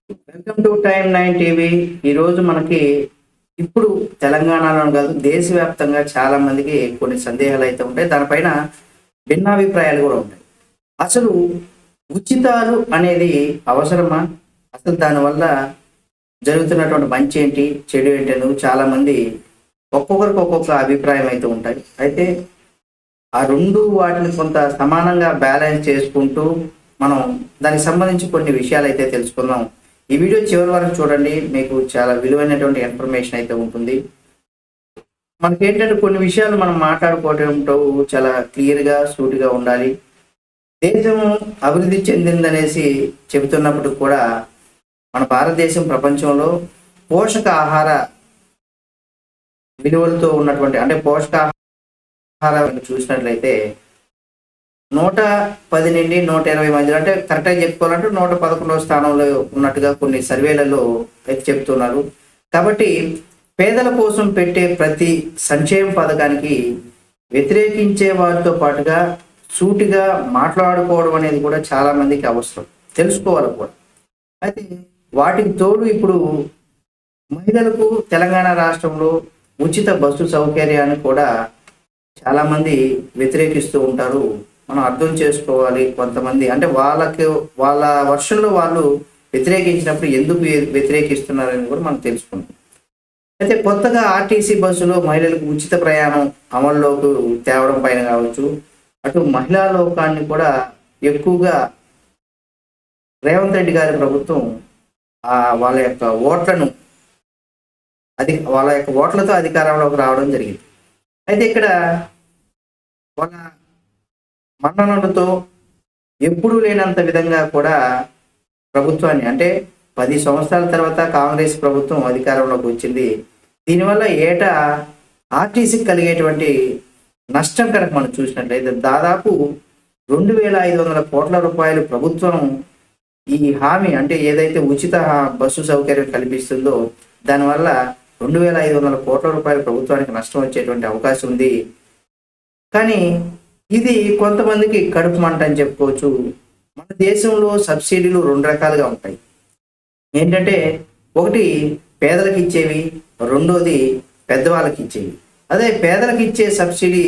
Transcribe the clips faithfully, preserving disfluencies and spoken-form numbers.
Welcome to time nine TV. ఈరోజు మనకి ఇప్పుడు తెలంగాణలో కాదు దేశవ్యాప్తంగా చాలా మందికి కొన్ని సందేహాలు అయితే ఉంటాయి. దానిపైన భిన్నాభిప్రాయాలు కూడా ఉంటాయి. అసలు ఉచితాలు అనేది అవసరమా? అసలు దానివల్ల జరుగుతున్నటువంటి మంచి ఏంటి, చెడు ఏంటి అని చాలా మంది ఒక్కొక్కరికి ఒక్కొక్క అభిప్రాయం అయితే ఉంటాయి. అయితే ఆ రెండు వాటిని కొంత సమానంగా బ్యాలెన్స్ చేసుకుంటూ మనం దానికి సంబంధించి కొన్ని విషయాలు అయితే తెలుసుకుందాం. ఈ వీడియో చివరి వరకు చూడండి, మీకు చాలా విలువైనటువంటి ఇన్ఫర్మేషన్ అయితే ఉంటుంది. మనకి ఏంటంటే కొన్ని విషయాలు మనం మాట్లాడుకోవటంతో చాలా క్లియర్గా సూటిగా ఉండాలి. దేశం అభివృద్ధి చెందిందనేసి చెబుతున్నప్పుడు కూడా మన భారతదేశం ప్రపంచంలో పోషకాహార విలువలతో ఉన్నటువంటి అంటే పోషకాహారం చూసినట్లయితే నూట పది నుండి నూట ఇరవై మధ్యలో అంటే కరెక్ట్గా చెప్పుకోవాలంటే నూట పదకొండవ స్థానంలో ఉన్నట్టుగా కొన్ని సర్వేలలో అయితే చెప్తున్నారు. కాబట్టి పేదల కోసం పెట్టే ప్రతి సంక్షేమ పథకానికి వ్యతిరేకించే వారితో పాటుగా సూటిగా మాట్లాడుకోవడం అనేది కూడా చాలా మందికి అవసరం, తెలుసుకోవాలి కూడా. అయితే వాటికి తోడు ఇప్పుడు మహిళలకు తెలంగాణ రాష్ట్రంలో ఉచిత బస్సు సౌకర్యాన్ని కూడా చాలా మంది వ్యతిరేకిస్తూ ఉంటారు. మనం అర్థం చేసుకోవాలి. కొంతమంది అంటే వాళ్ళకి వాళ్ళ వర్షంలో వాళ్ళు వ్యతిరేకించినప్పుడు ఎందుకు వ్యతిరేకిస్తున్నారని కూడా మనం తెలుసుకుంటాం. అయితే కొత్తగా ఆర్టీసీ బస్సులో మహిళలకు ఉచిత ప్రయాణం అమల్లోకి తేవడం పైన కావచ్చు, అటు మహిళా లోకాన్ని కూడా ఎక్కువగా రేవంత్ రెడ్డి గారి ప్రభుత్వం వాళ్ళ యొక్క ఓట్లను అది వాళ్ళ యొక్క ఓట్లతో అధికారంలోకి రావడం జరిగింది. అయితే ఇక్కడ వాళ్ళ మన్ననలతో ఎప్పుడూ లేనంత విధంగా కూడా ప్రభుత్వాన్ని అంటే పది సంవత్సరాల తర్వాత కాంగ్రెస్ ప్రభుత్వం అధికారంలోకి వచ్చింది. దీనివల్ల ఏటా ఆర్టీసీకి కలిగేటువంటి నష్టం కనుక మనం చూసినట్లయితే దాదాపు రెండు వేల ఐదు వందల కోట్ల రూపాయలు ప్రభుత్వం ఈ హామీ అంటే ఏదైతే ఉచిత బస్సు సౌకర్యం కల్పిస్తుందో దానివల్ల రెండు వేల ఐదు వందల కోట్ల రూపాయలు ప్రభుత్వానికి నష్టం వచ్చేటువంటి అవకాశం ఉంది. కానీ ఇది కొంతమందికి కడుపు మంట అని చెప్పుకోవచ్చు. మన దేశంలో సబ్సిడీలు రెండు రకాలుగా ఉంటాయి. ఏంటంటే ఒకటి పేదలకు ఇచ్చేవి, రెండోది పెద్దవాళ్ళకి ఇచ్చేవి. అదే పేదలకు ఇచ్చే సబ్సిడీ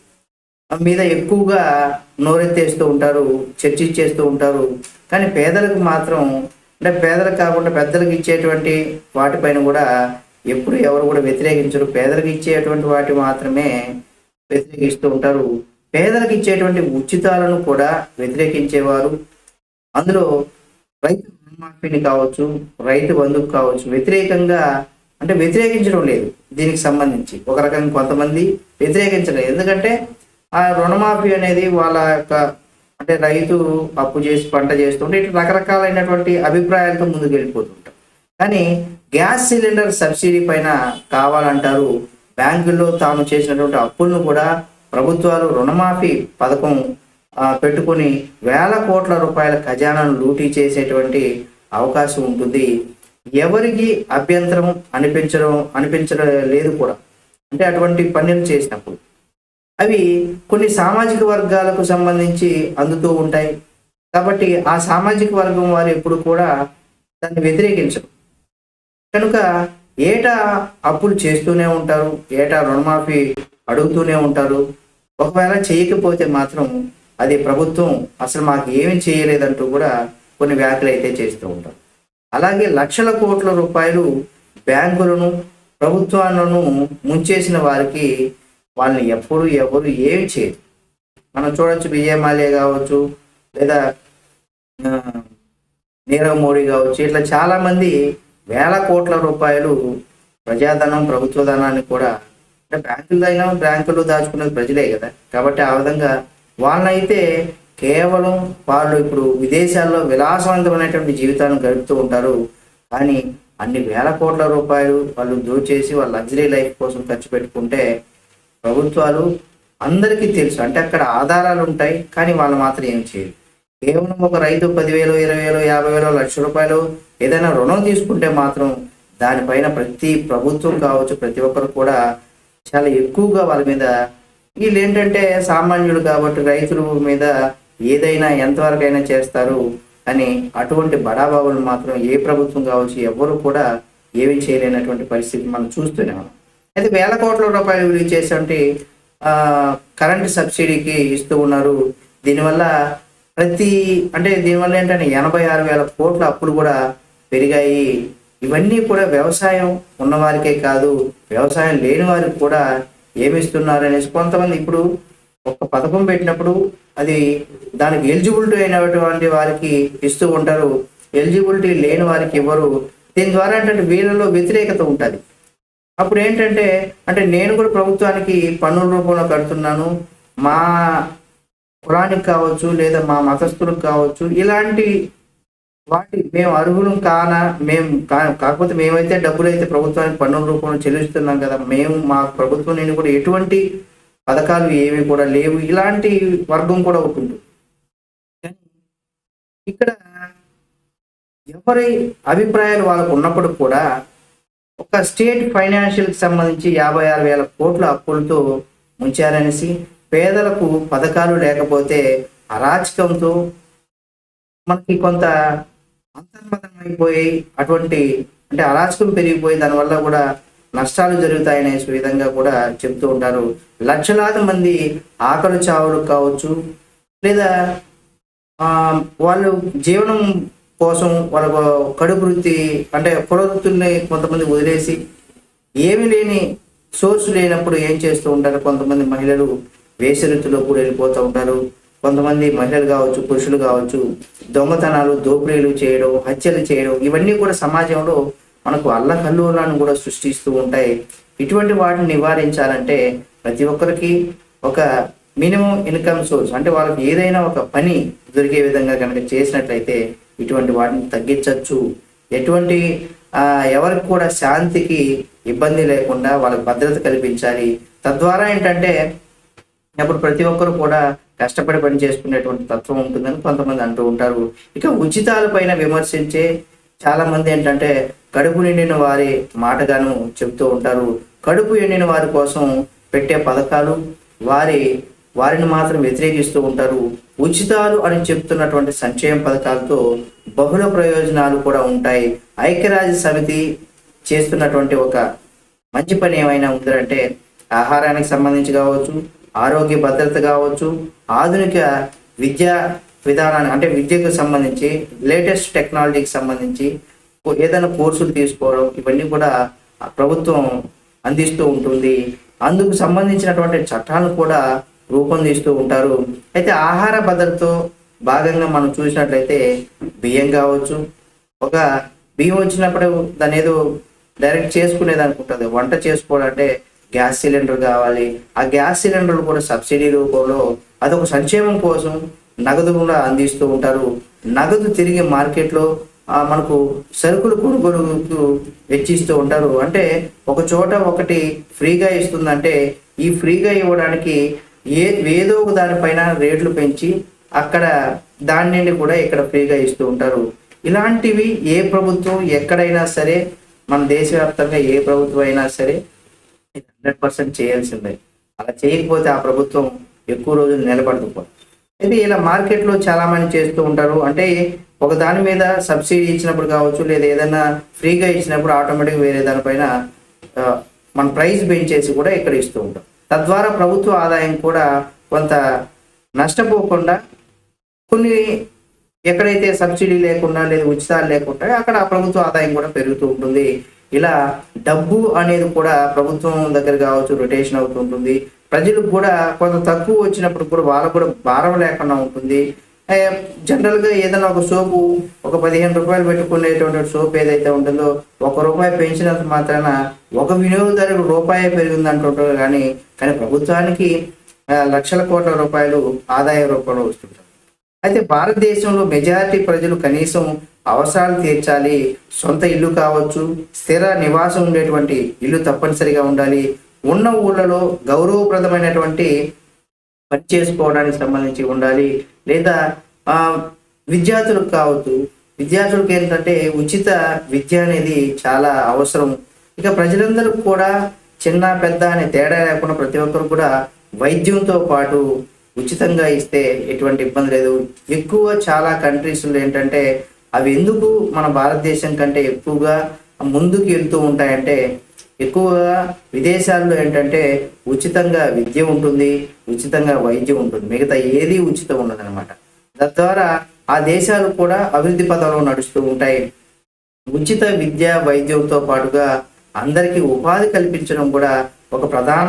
మీద ఎక్కువగా నోరెత్తేస్తూ ఉంటారు, చర్చించేస్తూ ఉంటారు. కానీ పేదలకు మాత్రం అంటే పేదలకు కాకుండా పెద్దలకు ఇచ్చేటువంటి వాటిపైన కూడా ఎప్పుడు ఎవరు కూడా వ్యతిరేకించరు. పేదలకు ఇచ్చేటువంటి వాటి మాత్రమే వ్యతిరేకిస్తూ ఉంటారు. పేదలకు ఇచ్చేటువంటి ఉచితాలను కూడా వ్యతిరేకించేవారు. అందులో రైతు రుణమాఫీని కావచ్చు, రైతు బంధుకు కావచ్చు, వ్యతిరేకంగా అంటే వ్యతిరేకించడం లేదు. దీనికి సంబంధించి ఒక రకంగా కొంతమంది వ్యతిరేకించలేదు. ఎందుకంటే ఆ రుణమాఫీ అనేది వాళ్ళ యొక్క అంటే రైతు అప్పు చేసి పంట చేస్తుంటే ఇట్లా రకరకాలైనటువంటి అభిప్రాయాలతో ముందుకు వెళ్ళిపోతుంటారు. కానీ గ్యాస్ సిలిండర్ సబ్సిడీ పైన కావాలంటారు. బ్యాంకుల్లో తాము చేసినటువంటి అప్పులను కూడా ప్రభుత్వాలు రుణమాఫీ పథకం పెట్టుకొని వేల కోట్ల రూపాయల ఖజానాను లూటీ చేసేటువంటి అవకాశం ఉంటుంది. ఎవరికి అభ్యంతరం అనిపించడం అనిపించడం లేదు కూడా. అంటే అటువంటి పనులు చేసినప్పుడు అవి కొన్ని సామాజిక వర్గాలకు సంబంధించి అందుతూ ఉంటాయి. కాబట్టి ఆ సామాజిక వర్గం వారు ఎప్పుడు కూడా దాన్ని వ్యతిరేకించరు. కనుక ఏటా అప్పులు చేస్తూనే ఉంటారు, ఏటా రుణమాఫీ అడుగుతూనే ఉంటారు. ఒకవేళ చేయకపోతే మాత్రం అది ప్రభుత్వం అసలు మాకు ఏమి చేయలేదంటూ కూడా కొన్ని వ్యాఖ్యలు అయితే చేస్తూ ఉంటారు. అలాగే లక్షల కోట్ల రూపాయలు బ్యాంకులను ప్రభుత్వాలను ముంచేసిన వారికి వాళ్ళని ఎప్పుడు ఎవరు ఏమి చేయరు. మనం చూడొచ్చు, విజయ్ మాల్యా కావచ్చు, లేదా నీరవ్ మోడీ కావచ్చు, ఇట్లా చాలా మంది వేల కోట్ల రూపాయలు ప్రజాధనం ప్రభుత్వ ధనాన్ని కూడా అంటే బ్యాంకులు అయినా బ్యాంకులు దాచుకునేది ప్రజలే కదా. కాబట్టి ఆ విధంగా వాళ్ళనైతే కేవలం వాళ్ళు ఇప్పుడు విదేశాల్లో విలాసవంతమైనటువంటి జీవితాన్ని గడుపుతూ ఉంటారు. కానీ అన్ని వేల కోట్ల రూపాయలు వాళ్ళు దోచేసి వాళ్ళ లగ్జరీ లైఫ్ కోసం ఖర్చు పెట్టుకుంటే ప్రభుత్వాలు అందరికీ తెలుసు. అంటే అక్కడ ఆధారాలు ఉంటాయి, కానీ వాళ్ళు మాత్రం ఏం చేయరు. కేవలం ఒక రైతు పదివేలు ఇరవై వేలు యాభై వేలు లక్ష రూపాయలు ఏదైనా రుణం తీసుకుంటే మాత్రం దానిపైన ప్రతి ప్రభుత్వం కావచ్చు ప్రతి ఒక్కరు కూడా చాలా ఎక్కువగా వాళ్ళ మీద వీళ్ళు ఏంటంటే సామాన్యులు కాబట్టి రైతుల మీద ఏదైనా ఎంతవరకైనా చేస్తారు. కానీ అటువంటి బడాబాబులు మాత్రం ఏ ప్రభుత్వం కావచ్చు ఎవరు కూడా ఏమీ చేయలేనటువంటి పరిస్థితి మనం చూస్తున్నాం. అయితే వేల కోట్ల రూపాయలు విలువ చేసేటువంటి కరెంట్ సబ్సిడీకి ఇస్తూ ఉన్నారు. దీనివల్ల ప్రతి అంటే దీనివల్ల ఏంటంటే ఎనభై ఆరు వేల కోట్ల అప్పులు కూడా పెరిగాయి. ఇవన్నీ కూడా వ్యవసాయం ఉన్నవారికే కాదు, వ్యవసాయం లేని వారికి కూడా ఏమిస్తున్నారు అనేసి కొంతమంది ఇప్పుడు ఒక పథకం పెట్టినప్పుడు అది దానికి ఎలిజిబిలిటీ అయినటువంటి వారికి ఇస్తూ ఉంటారు, ఎలిజిబిలిటీ లేని వారికి ఇవ్వరు. దీని ద్వారా ఏంటంటే వీళ్ళలో వ్యతిరేకత ఉంటుంది. అప్పుడు ఏంటంటే అంటే నేను కూడా ప్రభుత్వానికి పన్నుల రూపంలో కడుతున్నాను, మా కులానికి కావచ్చు లేదా మా మతస్థులకు కావచ్చు, ఇలాంటి వాటి మేము అర్హులం కానా, మేము కాకపోతే మేమైతే డబ్బులు అయితే ప్రభుత్వానికి పన్నుల రూపంలో చెల్లిస్తున్నాం కదా, మేము మా ప్రభుత్వం నుండి కూడా ఎటువంటి పథకాలు ఏవి కూడా లేవు, ఇలాంటి వర్గం కూడా ఉంటుంది. ఇక్కడ ఎవరి అభిప్రాయాలు వాళ్ళకు ఉన్నప్పుడు కూడా ఒక స్టేట్ ఫైనాన్షియల్కి సంబంధించి యాభై ఆరు వేల కోట్ల అప్పులతో ముంచారనేసి, పేదలకు పథకాలు లేకపోతే అరాచకంతో మనకి కొంత అంతర్మతం అయిపోయి అటువంటి అంటే అరాచకం పెరిగిపోయి దానివల్ల కూడా నష్టాలు జరుగుతాయనే విధంగా కూడా చెప్తూ ఉంటారు. లక్షలాది మంది ఆకలి చావులు కావచ్చు లేదా వాళ్ళు జీవనం కోసం వాళ్ళ కడుపు వృత్తి అంటే కుల వృత్తుల్ని కొంతమంది వదిలేసి ఏమి లేని సోర్స్ లేనప్పుడు ఏం చేస్తూ ఉంటారు, కొంతమంది మహిళలు వేసరిత్తులో కూడా వెళ్ళిపోతూ ఉంటారు. కొంతమంది మహిళలు కావచ్చు పురుషులు కావచ్చు దొంగతనాలు దోపిడీలు చేయడం హత్యలు చేయడం ఇవన్నీ కూడా సమాజంలో మనకు అల్లకల్లోలాన్ని కూడా సృష్టిస్తూ ఉంటాయి. ఇటువంటి వాటిని నివారించాలంటే ప్రతి ఒక్కరికి ఒక మినిమం ఇన్కమ్ సోర్స్ అంటే వాళ్ళకి ఏదైనా ఒక పని దొరికే విధంగా కనుక చేసినట్లయితే ఇటువంటి వాటిని తగ్గించవచ్చు. ఎటువంటి ఎవరికి కూడా శాంతికి ఇబ్బంది లేకుండా వాళ్ళకి భద్రత కల్పించాలి. తద్వారా ఏంటంటే అప్పుడు ప్రతి ఒక్కరు కూడా కష్టపడి పని చేసుకునేటువంటి తత్వం ఉంటుందని కొంతమంది అంటూ ఉంటారు. ఇక ఉచితాల పైన విమర్శించే చాలా మంది ఏంటంటే కడుపు నిండిన వారి మాటగాను చెప్తూ ఉంటారు. కడుపు ఎండిన వారి కోసం పెట్టే పథకాలు వారి వారిని మాత్రం వ్యతిరేకిస్తూ ఉంటారు. ఉచితాలు అని చెప్తున్నటువంటి సంక్షేమ పథకాలతో బహుళ ప్రయోజనాలు కూడా ఉంటాయి. ఐక్యరాజ్య సమితి చేస్తున్నటువంటి ఒక మంచి పని ఏమైనా ఉందంటే ఆహారానికి సంబంధించి కావచ్చు, ఆరోగ్య భద్రత కావచ్చు, ఆధునిక విద్యా విధానాన్ని అంటే విద్యకు సంబంధించి లేటెస్ట్ టెక్నాలజీకి సంబంధించి ఏదైనా కోర్సులు తీసుకోవడం ఇవన్నీ కూడా ప్రభుత్వం అందిస్తూ ఉంటుంది. అందుకు సంబంధించినటువంటి చట్టాలను కూడా రూపొందిస్తూ ఉంటారు. అయితే ఆహార భద్రతతో భాగంగా మనం చూసినట్లయితే బియ్యం కావచ్చు, ఒక బియ్యం వచ్చినప్పుడు దాని ఏదో డైరెక్ట్ చేసుకునేది అనుకుంటుంది, వంట చేసుకోవాలంటే గ్యాస్ సిలిండర్ కావాలి. ఆ గ్యాస్ సిలిండర్ కూడా సబ్సిడీ రూపంలో అదొక సంక్షేమం కోసం నగదు కూడా అందిస్తూ ఉంటారు. నగదు తిరిగి మార్కెట్లో మనకు సరుకులు కొనుగోలుకు వెచ్చిస్తూ ఉంటారు. అంటే ఒక చోట ఒకటి ఫ్రీగా ఇస్తుందంటే ఈ ఫ్రీగా ఇవ్వడానికి ఏ ఏదో ఒక దానిపైన రేట్లు పెంచి అక్కడ దాని నుండి కూడా ఇక్కడ ఫ్రీగా ఇస్తూ ఉంటారు. ఇలాంటివి ఏ ప్రభుత్వం ఎక్కడైనా సరే మన దేశవ్యాప్తంగా ఏ ప్రభుత్వం అయినా సరే హండ్రెడ్ పర్సెంట్ చేయాల్సిందే. అలా చేయకపోతే ఆ ప్రభుత్వం ఎక్కువ రోజులు నిలబడదు. అయితే ఇలా మార్కెట్లో చాలా మంది చేస్తూ ఉంటారు. అంటే ఒక దాని మీద సబ్సిడీ ఇచ్చినప్పుడు కావచ్చు లేదా ఏదైనా ఫ్రీగా ఇచ్చినప్పుడు ఆటోమేటిక్గా వేరే దానిపైన మన ప్రైస్ పెంచేసి కూడా ఇక్కడ ఇస్తూ ఉంటాం. తద్వారా ప్రభుత్వ ఆదాయం కూడా కొంత నష్టపోకుండా కొన్ని ఎక్కడైతే సబ్సిడీ లేకుండా లేదా ఉచితాలు లేకుండా అక్కడ ప్రభుత్వ ఆదాయం కూడా పెరుగుతూ ఉంటుంది. ఇలా డబ్బు అనేది కూడా ప్రభుత్వం దగ్గర కావచ్చు రొటేషన్ అవుతూ ఉంటుంది. ప్రజలకు కూడా కొంత తక్కువ వచ్చినప్పుడు కూడా వాళ్ళకు కూడా భారం లేకుండా ఉంటుంది. జనరల్గా ఏదైనా ఒక సోపు ఒక పదిహేను రూపాయలు పెట్టుకునేటువంటి సోప్ ఏదైతే ఉంటుందో ఒక రూపాయి పెంచినంత మాత్రాన ఒక వినియోగదారుడు రూపాయి పెరిగింది అంటుంటారు. కానీ కానీ ప్రభుత్వానికి లక్షల కోట్ల రూపాయలు ఆదాయ రూపంలో వస్తుంటారు. అయితే భారతదేశంలో మెజారిటీ ప్రజలు కనీసం అవసరాలు తీర్చాలి. సొంత ఇల్లు కావచ్చు, స్థిర నివాసం ఉండేటువంటి ఇల్లు తప్పనిసరిగా ఉండాలి. ఉన్న ఊళ్ళలో గౌరవప్రదమైనటువంటి పని చేసుకోవడానికి సంబంధించి ఉండాలి. లేదా విద్యార్థులకు కావచ్చు, విద్యార్థులకు ఏంటంటే ఉచిత విద్య అనేది చాలా అవసరం. ఇక ప్రజలందరూ కూడా చిన్న పెద్ద అనే తేడా లేకుండా ప్రతి ఒక్కరు కూడా వైద్యంతో పాటు ఉచితంగా ఇస్తే ఎటువంటి ఇబ్బంది లేదు. ఎక్కువ చాలా కంట్రీస్లో ఏంటంటే అవి ఎందుకు మన భారతదేశం కంటే ఎక్కువగా ముందుకు వెళ్తూ ఉంటాయంటే, ఎక్కువగా విదేశాల్లో ఏంటంటే ఉచితంగా విద్య ఉంటుంది, ఉచితంగా వైద్యం ఉంటుంది, మిగతా ఏది ఉచితం ఉండదన్నమాట. తద్వారా ఆ దేశాలు కూడా అభివృద్ధి పథంలో నడుస్తూ ఉంటాయి. ఉచిత విద్య వైద్యంతో పాటుగా అందరికీ ఉపాధి కల్పించడం కూడా ఒక ప్రధాన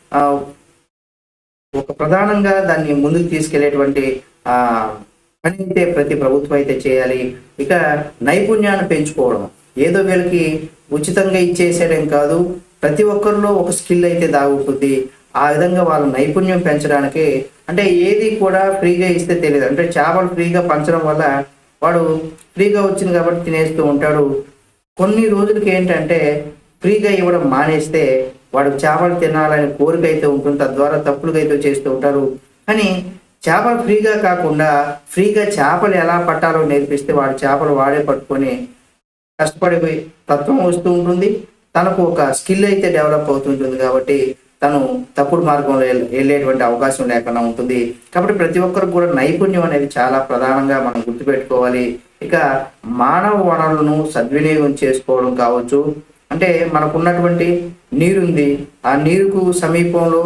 ఒక ప్రధానంగా దాన్ని ముందుకు తీసుకెళ్లేటువంటి ఆ పని అయితే ప్రతి ప్రభుత్వం అయితే చేయాలి. ఇక నైపుణ్యాన్ని పెంచుకోవడం, ఏదో వీళ్ళకి ఉచితంగా ఇచ్చేసేయడం కాదు, ప్రతి ఒక్కరిలో ఒక స్కిల్ అయితే దాగుంటుంది. ఆ విధంగా వాళ్ళ నైపుణ్యం పెంచడానికి, అంటే ఏది కూడా ఫ్రీగా ఇస్తే తెలియదు. అంటే చేపలు ఫ్రీగా పంచడం వల్ల వాడు ఫ్రీగా వచ్చింది కాబట్టి తినేస్తూ ఉంటాడు. కొన్ని రోజులకి ఏంటంటే ఫ్రీగా ఇవ్వడం మానేస్తే వాడు చేపలు తినాలని కోరిక అయితే ఉంటుంది, తద్వారా తప్పులుగా చేస్తూ ఉంటారు. కానీ చేపలు ఫ్రీగా కాకుండా ఫ్రీగా చేపలు ఎలా పట్టాలో నేర్పిస్తే వాడు చేపలు వాడే పట్టుకొని కష్టపడిపోయి తత్వం వస్తూ ఉంటుంది, తనకు ఒక స్కిల్ అయితే డెవలప్ అవుతుంటుంది. కాబట్టి తను తప్పుడు మార్గంలో వెళ్ళేటువంటి అవకాశం లేకుండా ఉంటుంది. కాబట్టి ప్రతి ఒక్కరికి కూడా నైపుణ్యం అనేది చాలా ప్రధానంగా మనం గుర్తుపెట్టుకోవాలి. ఇక మానవ వనరులను సద్వినియోగం చేసుకోవడం కావచ్చు, అంటే మనకున్నటువంటి నీరుంది, ఆ నీరుకు సమీపంలో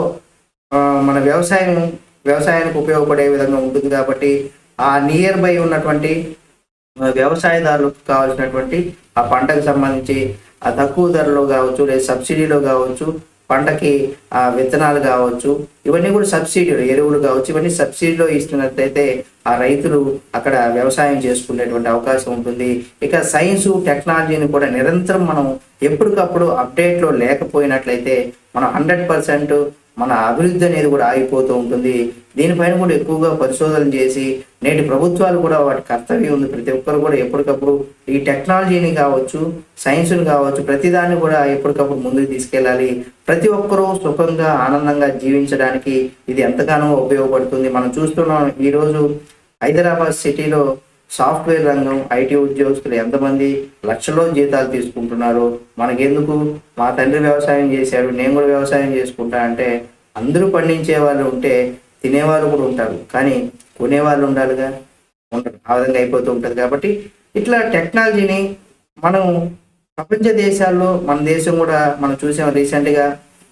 మన వ్యవసాయం వ్యవసాయానికి ఉపయోగపడే విధంగా ఉంటుంది. కాబట్టి ఆ నియర్ బై ఉన్నటువంటి వ్యవసాయదారులకు కావాల్సినటువంటి ఆ పంటకు సంబంధించి ఆ తక్కువ ధరలో కావచ్చు, లేదా సబ్సిడీలో కావచ్చు, పంటకి ఆ విత్తనాలు కావచ్చు, ఇవన్నీ కూడా సబ్సిడీలు, ఎరువులు కావచ్చు, ఇవన్నీ సబ్సిడీలో ఇస్తున్నట్లయితే ఆ రైతులు అక్కడ వ్యవసాయం చేసుకునేటువంటి అవకాశం ఉంటుంది. ఇక సైన్సు టెక్నాలజీని కూడా నిరంతరం మనం ఎప్పటికప్పుడు అప్డేట్లో లేకపోయినట్లయితే మనం హండ్రెడ్ పర్సెంట్ మన అభివృద్ధి అనేది కూడా ఆగిపోతూ ఉంటుంది. దీనిపైన కూడా ఎక్కువగా పరిశోధన చేసి నేటి ప్రభుత్వాలు కూడా వాటి కర్తవ్యం ఉంది. ప్రతి ఒక్కరు కూడా ఎప్పటికప్పుడు ఈ టెక్నాలజీని కావచ్చు, సైన్స్ని కావచ్చు, ప్రతిదాన్ని కూడా ఎప్పటికప్పుడు ముందుకు తీసుకెళ్ళాలి. ప్రతి ఒక్కరూ సుఖంగా ఆనందంగా జీవించడానికి ఇది ఎంతగానో ఉపయోగపడుతుంది. మనం చూస్తున్నాం ఈరోజు హైదరాబాద్ సిటీలో సాఫ్ట్వేర్ రంగం, ఐటీ ఉద్యోగస్తులు ఎంతమంది లక్షల్లో జీతాలు తీసుకుంటున్నారు. మనకెందుకు, మా తండ్రి వ్యవసాయం చేశాడు, నేను కూడా వ్యవసాయం చేసుకుంటా అంటే అందరూ పండించే వాళ్ళు ఉంటే తినేవాళ్ళు కూడా ఉంటారు, కానీ కొనేవాళ్ళు ఉండాలిగా, ఉంటారు. ఆ విధంగా అయిపోతూ ఉంటుంది. కాబట్టి ఇట్లా టెక్నాలజీని మనం ప్రపంచ దేశాల్లో మన దేశం కూడా మనం చూసాం. రీసెంట్గా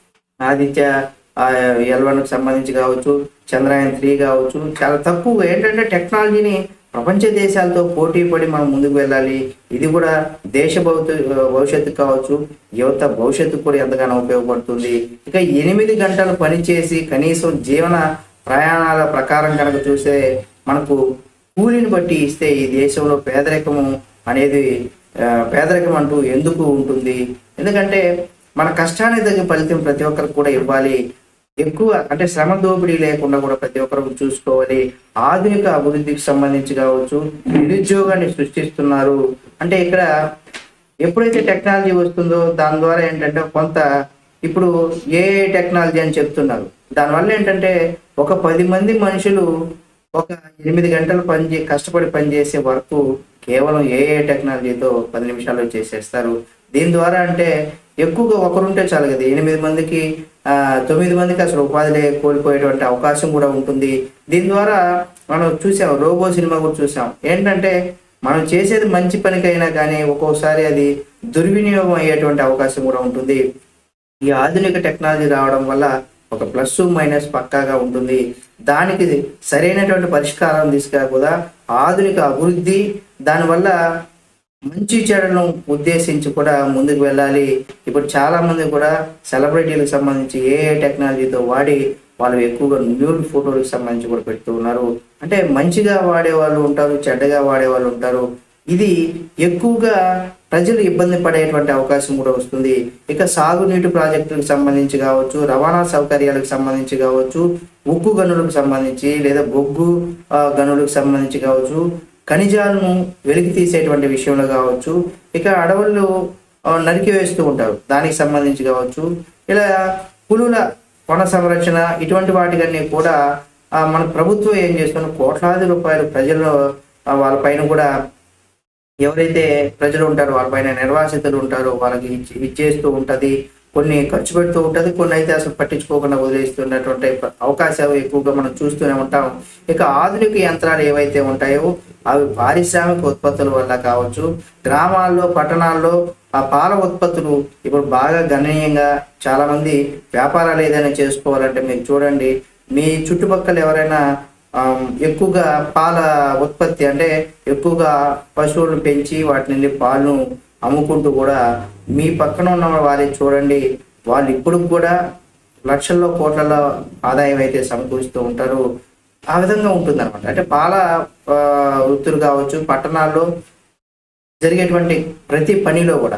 ఆదిత్య ఎల్ వన్కి సంబంధించి కావచ్చు, చంద్రయాన్ త్రీ కావచ్చు, చాలా తక్కువ ఏంటంటే టెక్నాలజీని ప్రపంచ దేశాలతో పోటీ పడి మనం ముందుకు వెళ్ళాలి. ఇది కూడా దేశ భవిష్యత్తు కావచ్చు, యువత భవిష్యత్తుకు కూడా ఎంతగానో ఉపయోగపడుతుంది. ఇక ఎనిమిది గంటలు పనిచేసి కనీసం జీవన ప్రయాణాల ప్రకారం కనుక చూస్తే మనకు కూలిని బట్టి ఇస్తే ఈ దేశంలో పేదరికము అనేది పేదరికం అంటూ ఎందుకు ఉంటుంది? ఎందుకంటే మన కష్టానికి తగ్గ ఫలితం ప్రతి ఒక్కరికి కూడా ఇవ్వాలి. ఎక్కువ అంటే శ్రమ దోపిడీ లేకుండా కూడా ప్రతి ఒక్కరు చూసుకోవాలి. ఆధునిక అభివృద్ధికి సంబంధించి కావచ్చు, నిరుద్యోగాన్ని సృష్టిస్తున్నారు. అంటే ఇక్కడ ఎప్పుడైతే టెక్నాలజీ వస్తుందో దాని ద్వారా ఏంటంటే కొంత ఇప్పుడు ఏఐ టెక్నాలజీ అని చెప్తున్నారు. దానివల్ల ఏంటంటే ఒక పది మంది మనుషులు ఒక ఎనిమిది గంటలు పని కష్టపడి పనిచేసే వర్క్ కేవలం ఏఐ టెక్నాలజీతో పది నిమిషాల్లో చేసేస్తారు. దీని ద్వారా అంటే ఎక్కువగా ఒకరుంటే చాలు కదా, ఎనిమిది మందికి ఆ తొమ్మిది మందికి అసలు ఉపాధి కోల్పోయేటువంటి అవకాశం కూడా ఉంటుంది. దీని ద్వారా మనం చూసాం, రోబో సినిమా కూడా చూసాం. ఏంటంటే మనం చేసేది మంచి పనికైనా కానీ ఒక్కోసారి అది దుర్వినియోగం అయ్యేటువంటి అవకాశం కూడా ఉంటుంది. ఈ ఆధునిక టెక్నాలజీ రావడం వల్ల ఒక ప్లస్ మైనస్ పక్కాగా ఉంటుంది. దానికి సరైనటువంటి పరిష్కారం తీసుకురా ఆధునిక అభివృద్ధి, దానివల్ల మంచి చెడులను ఉద్దేశించి కూడా ముందుకు వెళ్ళాలి. ఇప్పుడు చాలా మంది కూడా సెలబ్రిటీలకు సంబంధించి ఏఐ టెక్నాలజీతో వాడి వాళ్ళు ఎక్కువగా న్యూడ్ ఫోటోలకు సంబంధించి కూడా పెడుతూ ఉన్నారు. అంటే మంచిగా వాడే వాళ్ళు ఉంటారు, చెడ్డగా వాడే వాళ్ళు ఉంటారు. ఇది ఎక్కువగా ప్రజలు ఇబ్బంది పడేటువంటి అవకాశం కూడా వస్తుంది. ఇక సాగునీటి ప్రాజెక్టులకు సంబంధించి కావచ్చు, రవాణా సౌకర్యాలకు సంబంధించి కావచ్చు, ఉక్కు గనులకు సంబంధించి లేదా బొగ్గు గనులకు సంబంధించి కావచ్చు, ఖనిజాలను వెలికి తీసేటువంటి విషయంలో కావచ్చు, ఇక అడవులు నరికి వేస్తూ ఉంటారు దానికి సంబంధించి కావచ్చు, ఇలా పులుల వన సంరక్షణ ఇటువంటి వాటికన్నీ కూడా మన ప్రభుత్వం ఏం చేస్తున్న కోట్లాది రూపాయలు ప్రజలు వాళ్ళపైన కూడా ఎవరైతే ప్రజలు ఉంటారో వాళ్ళపైన నిర్వాసితులు ఉంటారో వాళ్ళకి ఇచ్చేస్తూ ఉంటుంది. కొన్ని ఖర్చు పెడుతూ ఉంటుంది, కొన్ని అయితే అసలు పట్టించుకోకుండా వదిలేస్తున్నటువంటి అవకాశాలు ఎక్కువగా మనం చూస్తూనే ఉంటాం. ఇక ఆధునిక యంత్రాలు ఏవైతే ఉంటాయో అవి పారిశ్రామిక ఉత్పత్తుల వల్ల కావచ్చు, గ్రామాల్లో పట్టణాల్లో ఆ పాల ఉత్పత్తులు ఇప్పుడు బాగా గణనీయంగా చాలామంది వ్యాపారాలు ఏదైనా చేసుకోవాలంటే మీరు చూడండి, మీ చుట్టుపక్కల ఎవరైనా ఎక్కువగా పాల ఉత్పత్తి అంటే ఎక్కువగా పశువులను పెంచి వాటి నుండి పాలను అమ్ముకుంటూ కూడా మీ పక్కన ఉన్న వారి చూడండి, వాళ్ళు ఇప్పుడు కూడా లక్షల్లో కోట్లలో ఆదాయం అయితే సమకూరుస్తూ ఉంటారు. ఆ విధంగా ఉంటుంది అనమాట. అంటే పాల వృత్తులు కావచ్చు, పట్టణాల్లో జరిగేటువంటి ప్రతి పనిలో కూడా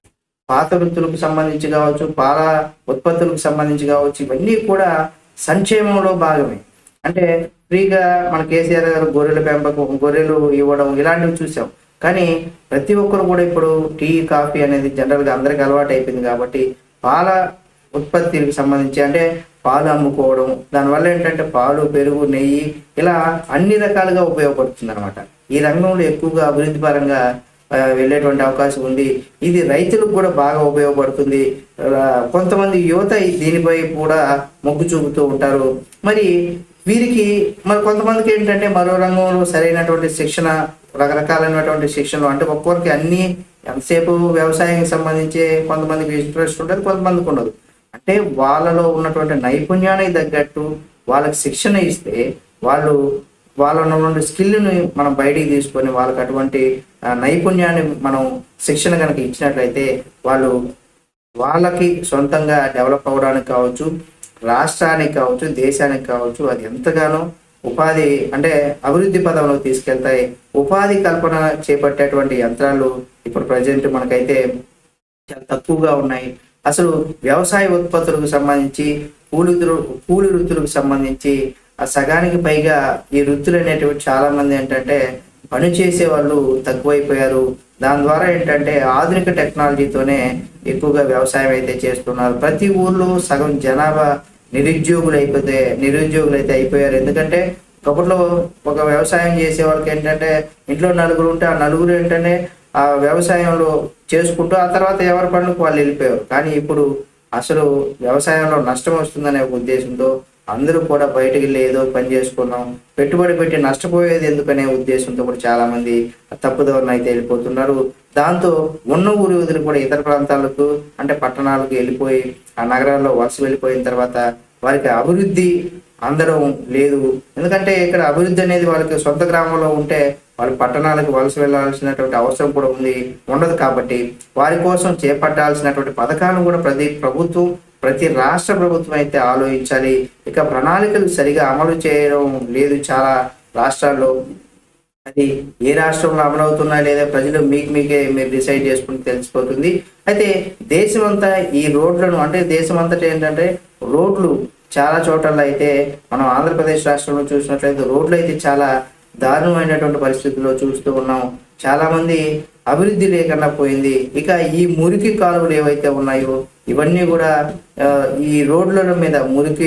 పాత వృత్తులకు సంబంధించి కావచ్చు, పాల ఉత్పత్తులకు సంబంధించి కావచ్చు, ఇవన్నీ కూడా సంక్షేమంలో భాగమే. అంటే ఫ్రీగా మన కేసీఆర్ గారు గొర్రెల పెంపకం, గొర్రెలు ఇవ్వడం ఇలాంటివి చూసాం. కానీ ప్రతి ఒక్కరు కూడా ఇప్పుడు టీ కాఫీ అనేది జనరల్గా అందరికి అలవాటు అయిపోయింది కాబట్టి పాల ఉత్పత్తికి సంబంధించి అంటే పాలు అమ్ముకోవడం, దానివల్ల ఏంటంటే పాలు, పెరుగు, నెయ్యి ఇలా అన్ని రకాలుగా ఉపయోగపడుతుంది అనమాట. ఈ రంగంలో ఎక్కువగా అభివృద్ధి పరంగా వెళ్ళేటువంటి అవకాశం ఉంది. ఇది రైతులకు కూడా బాగా ఉపయోగపడుతుంది. కొంతమంది యువత దీనిపై కూడా మొగ్గు చూపుతూ ఉంటారు. మరి వీరికి మరి కొంతమందికి ఏంటంటే మరో రంగంలో సరైనటువంటి శిక్షణ, రకరకాలైనటువంటి శిక్షణలు అంటే ఒక్కొక్కరికి అన్ని ఎంతసేపు వ్యవసాయానికి సంబంధించి కొంతమందికి ఇంట్రెస్ట్ ఉంటుంది, కొంతమందికి ఉండదు. అంటే వాళ్ళలో ఉన్నటువంటి నైపుణ్యానికి తగ్గట్టు వాళ్ళకి శిక్షణ ఇస్తే వాళ్ళు వాళ్ళలో ఉన్న స్కిల్ని మనం బయటికి తీసుకొని వాళ్ళకి అటువంటి నైపుణ్యాన్ని మనం శిక్షణ కనుక ఇచ్చినట్లయితే వాళ్ళు వాళ్ళకి సొంతంగా డెవలప్ అవ్వడానికి కావచ్చు, రాష్ట్రానికి కావచ్చు, దేశానికి కావచ్చు అది ఎంతగానో ఉపాధి అంటే అభివృద్ధి పదంలో తీసుకెళ్తాయి. ఉపాధి కల్పన చేపట్టేటువంటి యంత్రాలు ఇప్పుడు ప్రజెంట్ మనకైతే చాలా తక్కువగా ఉన్నాయి. అసలు వ్యవసాయ ఉత్పత్తులకు సంబంధించి, కూలి కూలి వృత్తులకు సంబంధించి ఆ సగానికి పైగా ఈ వృత్తులు అనేటువంటి చాలా మంది ఏంటంటే పని చేసే వాళ్ళు తక్కువైపోయారు. దాని ద్వారా ఏంటంటే ఆధునిక టెక్నాలజీతోనే ఎక్కువగా వ్యవసాయం అయితే చేస్తున్నారు. ప్రతి ఊర్లో సగం జనాభా నిరుద్యోగులు అయిపోతే నిరుద్యోగులు అయితే అయిపోయారు. ఎందుకంటే ఒకప్పుడు ఒక వ్యవసాయం చేసే వాళ్ళకి ఏంటంటే ఇంట్లో నలుగురు ఉంటే ఆ నలుగురు ఏంటంటే ఆ వ్యవసాయంలో చేసుకుంటూ ఆ తర్వాత ఎవరి పనులకు వాళ్ళు వెళ్ళిపోయారు. కానీ ఇప్పుడు అసలు వ్యవసాయంలో నష్టం వస్తుందనే ఉద్దేశంతో అందరూ కూడా బయటకు వెళ్ళి ఏదో పని చేసుకున్నాం, పెట్టుబడి పెట్టి నష్టపోయేది ఎందుకనే ఉద్దేశంతో కూడా చాలా మంది తప్పుదోవన అయితే వెళ్ళిపోతున్నారు. దాంతో ఉన్న ఊరి వదిలి కూడా ఇతర ప్రాంతాలకు అంటే పట్టణాలకు వెళ్ళిపోయి ఆ నగరాల్లో వలస వెళ్ళిపోయిన తర్వాత వారికి అభివృద్ధి అందడం లేదు. ఎందుకంటే ఇక్కడ అభివృద్ధి అనేది వాళ్ళకి సొంత గ్రామంలో ఉంటే వాళ్ళు పట్టణాలకు వలస వెళ్ళాల్సినటువంటి అవసరం కూడా ఉంది ఉండదు. కాబట్టి వారి కోసం చేపట్టాల్సినటువంటి పథకాలను కూడా ప్రతి ప్రభుత్వం ప్రతి రాష్ట్ర ప్రభుత్వం అయితే ఆలోచించాలి. ఇక ప్రణాళికలు సరిగా అమలు చేయడం లేదు చాలా రాష్ట్రాల్లో. అది ఏ రాష్ట్రంలో అమలు అవుతున్నా లేదా ప్రజలు మీకు మీకే మీరు డిసైడ్ చేసుకుని తెలిసిపోతుంది. అయితే దేశమంతా ఈ రోడ్లను అంటే దేశమంతటా ఏంటంటే రోడ్లు చాలా చోట్ల అయితే మనం ఆంధ్రప్రదేశ్ రాష్ట్రంలో చూసినట్లయితే రోడ్లు అయితే చాలా దారుణమైనటువంటి పరిస్థితుల్లో చూస్తూ ఉన్నాం. చాలా మంది అభివృద్ధి లేకుండా పోయింది. ఇక ఈ మురికి కాలువలు ఏవైతే ఉన్నాయో ఇవన్నీ కూడా ఈ రోడ్ల మీద మురికి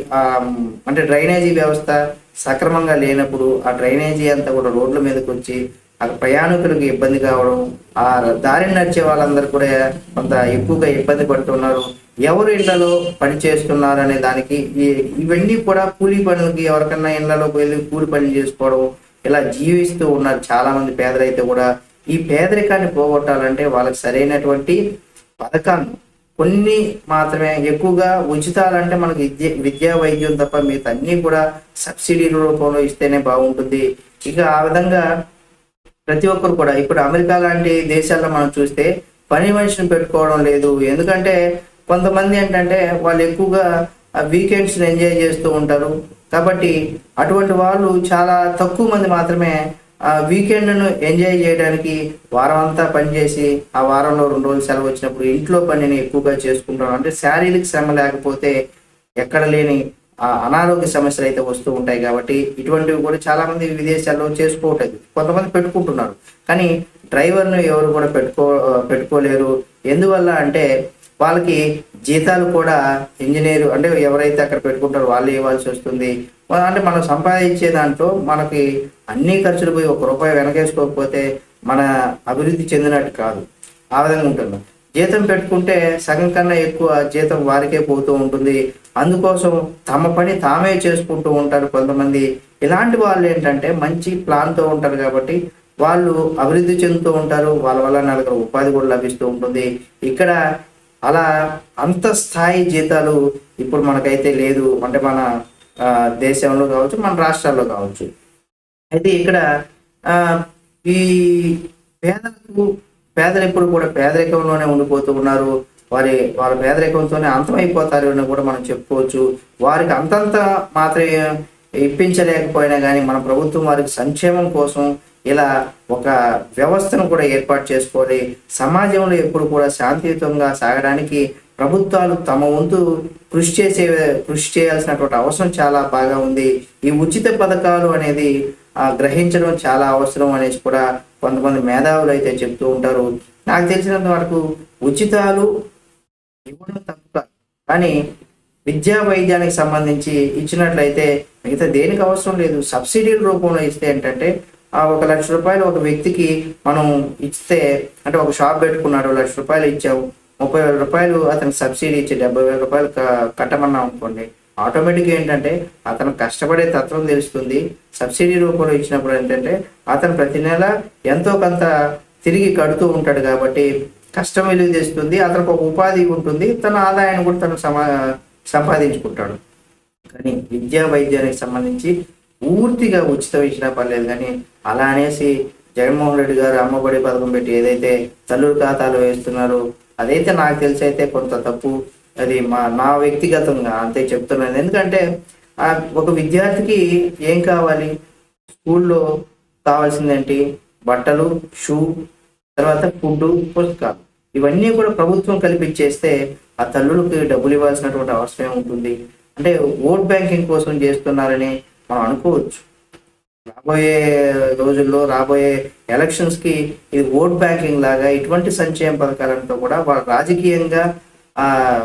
అంటే డ్రైనేజీ వ్యవస్థ సక్రమంగా లేనప్పుడు ఆ డ్రైనేజీ అంతా కూడా రోడ్ల మీదకి వచ్చి అక్కడ ప్రయాణికులకు ఇబ్బంది కావడం, ఆ దారిని నడిచే వాళ్ళందరూ కూడా కొంత ఎక్కువగా ఇబ్బంది పడుతున్నారు. ఎవరు ఇళ్లలో పని చేస్తున్నారు అనే దానికి ఇవన్నీ కూడా కూలీ పనులకి ఎవరికన్నా ఇళ్లలోకి వెళ్ళి కూలి పనులు చేసుకోవడం ఇలా జీవిస్తూ ఉన్నారు చాలా మంది పేదలైతే కూడా. ఈ పేదరికాన్ని పోగొట్టాలంటే వాళ్ళకి సరైనటువంటి పథకాలు కొన్ని మాత్రమే, ఎక్కువగా ఉచితాలంటే మనకి విద్య విద్యా వైద్యం తప్ప మిగతా అన్ని కూడా సబ్సిడీ రూపంలో ఇస్తేనే బాగుంటుంది. ఇక ఆ విధంగా ప్రతి ఒక్కరు కూడా ఇప్పుడు అమెరికా లాంటి దేశాల్లో మనం చూస్తే పని మనిషిని పెట్టుకోవడం లేదు. ఎందుకంటే కొంతమంది ఏంటంటే వాళ్ళు ఎక్కువగా వీకెండ్స్ ఎంజాయ్ చేస్తూ ఉంటారు. కాబట్టి అటువంటి వాళ్ళు చాలా తక్కువ మంది మాత్రమే ఆ వీకెండ్ను ఎంజాయ్ చేయడానికి వారం అంతా పనిచేసి ఆ వారంలో రెండు రోజులు సెలవు వచ్చినప్పుడు ఇంట్లో పనిని ఎక్కువగా చేసుకుంటారు. అంటే శారీరక శ్రమ లేకపోతే ఎక్కడ లేని అనారోగ్య సమస్యలు అయితే వస్తూ ఉంటాయి. కాబట్టి ఇటువంటివి కూడా చాలా మంది విదేశాల్లో చేసుకోవట్లేదు. కొంతమంది పెట్టుకుంటున్నారు కానీ డ్రైవర్ను ఎవరు కూడా పెట్టుకో పెట్టుకోలేరు ఎందువల్ల అంటే వాళ్ళకి జీతాలు కూడా ఇంజనీరు అంటే ఎవరైతే అక్కడ పెట్టుకుంటారో వాళ్ళు ఇవ్వాల్సి వస్తుంది. అంటే మనం సంపాదించే దాంట్లో మనకి అన్ని ఖర్చులు పోయి ఒక రూపాయి వెనకేసుకోకపోతే మన అభివృద్ధి చెందినట్టు కాదు. ఆ విధంగా ఉంటుంది. జీతం పెట్టుకుంటే సగం కన్నా ఎక్కువ జీతం వారికే పోతూ ఉంటుంది. అందుకోసం తమ పని తామే చేసుకుంటూ ఉంటారు కొంతమంది. ఇలాంటి వాళ్ళు ఏంటంటే మంచి ప్లాన్తో ఉంటారు కాబట్టి వాళ్ళు అభివృద్ధి చెందుతూ ఉంటారు. వాళ్ళ వల్ల నలుగురు ఉపాధి కూడా లభిస్తూ ఉంటుంది. ఇక్కడ అలా అంత స్థాయి జీతాలు ఇప్పుడు మనకైతే లేదు, అంటే మన దేశంలో కావచ్చు, మన రాష్ట్రాల్లో కావచ్చు. అయితే ఇక్కడ ఈ పేదలకు పేదలు ఎప్పుడు కూడా పేదరికంలోనే ఉండిపోతూ ఉన్నారు. వారి వాళ్ళ పేదరికంతోనే అంతమైపోతారు అని కూడా మనం చెప్పుకోవచ్చు. వారికి అంతంత మాత్రమే ఇప్పించలేకపోయినా కానీ మన ప్రభుత్వం వారికి సంక్షేమం కోసం ఇలా ఒక వ్యవస్థను కూడా ఏర్పాటు చేసుకోవాలి. సమాజంలో ఎప్పుడు కూడా శాంతియుతంగా సాగడానికి ప్రభుత్వాలు తమ వంతు కృషి చేసే కృషి చేయాల్సినటువంటి అవసరం చాలా బాగా ఉంది. ఈ ఉచిత పథకాలు అనేది గ్రహించడం చాలా అవసరం అనేసి కూడా కొంతమంది మేధావులు అయితే చెప్తూ ఉంటారు. నాకు తెలిసినంత వరకు ఉచితాలు ఇవ్వడం తప్ప, కానీ విద్యా వైద్యానికి సంబంధించి ఇచ్చినట్లయితే మిగతా దేనికి అవసరం లేదు. సబ్సిడీల రూపంలో ఇస్తే ఏంటంటే ఒక లక్ష రూపాయలు ఒక వ్యక్తికి మనం ఇస్తే, అంటే ఒక షాప్ పెట్టుకున్నాడు, లక్ష రూపాయలు ఇచ్చాము, ముప్పై వేల రూపాయలు అతనికి సబ్సిడీ ఇచ్చి డెబ్బై వేల రూపాయలు కట్టమన్నాం అనుకోండి, ఆటోమేటిక్గా ఏంటంటే అతను కష్టపడే తత్వం తెలుస్తుంది. సబ్సిడీ రూపంలో ఇచ్చినప్పుడు ఏంటంటే అతను ప్రతి నెల ఎంతో కొంత తిరిగి కడుతూ ఉంటాడు కాబట్టి కష్టం విలువ తెస్తుంది, అతనికి ఒక ఉపాధి ఉంటుంది, తన ఆదాయాన్ని కూడా తను సమా సంపాదించుకుంటాడు. కానీ విద్యా వైద్యానికి సంబంధించి పూర్తిగా ఉచితం ఇచ్చినా పర్లేదు, కానీ అలా అనేసి జగన్మోహన్ రెడ్డి గారు అమ్మఒడి పథకం పెట్టి ఏదైతే తల్లుల ఖాతాలో వేస్తున్నారో అదైతే నాకు తెలిసి అయితే కొంత తప్పు. అది మా నా వ్యక్తిగతంగా అంతే చెప్తున్నాను. ఎందుకంటే ఒక విద్యార్థికి ఏం కావాలి, స్కూల్లో కావాల్సిందేంటి, బట్టలు, షూ, తర్వాత ఫుడ్, పుస్తకాలు, ఇవన్నీ కూడా ప్రభుత్వం కల్పించేస్తే ఆ తల్లులకి డబ్బులు ఇవ్వాల్సినటువంటి అవసరం ఉంటుంది. అంటే ఓట్ బ్యాంకింగ్ కోసం చేస్తున్నారని మనం అనుకోవచ్చు. రాబోయే రోజుల్లో రాబోయే ఎలక్షన్స్ కి ఇది ఓట్ బ్యాంకింగ్ లాగా ఇటువంటి సంక్షేమ పథకాలంతా కూడా వాళ్ళ రాజకీయంగా ఆ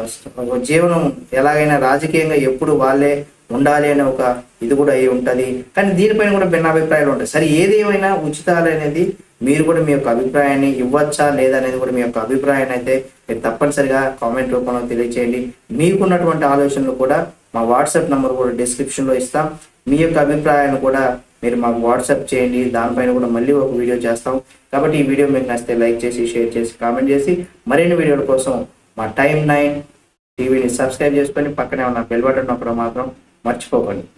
జీవనం ఎలాగైనా రాజకీయంగా ఎప్పుడు వాళ్ళే ఉండాలి అనే ఒక ఇది కూడా అయి ఉంటుంది. కానీ దీనిపైన కూడా భిన్నాభిప్రాయాలు ఉంటాయి. సరే, ఏది ఏమైనా ఉచితాలు అనేది మీరు కూడా మీ యొక్క అభిప్రాయాన్ని ఇవ్వచ్చా లేదా అనేది కూడా మీ యొక్క అభిప్రాయాన్ని అయితే మీరు తప్పనిసరిగా కామెంట్ రూపంలో తెలియచేయండి. మీకున్నటువంటి ఆలోచనలు కూడా మా వాట్సాప్ నెంబర్ కూడా డిస్క్రిప్షన్లో ఇస్తాం. మీ యొక్క అభిప్రాయాన్ని కూడా మీరు మాకు వాట్సాప్ చేయండి, దానిపైన కూడా మళ్ళీ ఒక వీడియో చేస్తాం. కాబట్టి ఈ వీడియో మీకు నచ్చితే లైక్ చేసి, షేర్ చేసి, కామెంట్ చేసి మరిన్ని వీడియోల కోసం మా టైమ్ నైన్ టీవీని సబ్స్క్రైబ్ చేసుకొని పక్కనే ఉన్న బెల్ బటన్ నొక్కడం మాత్రం మర్చిపోకండి.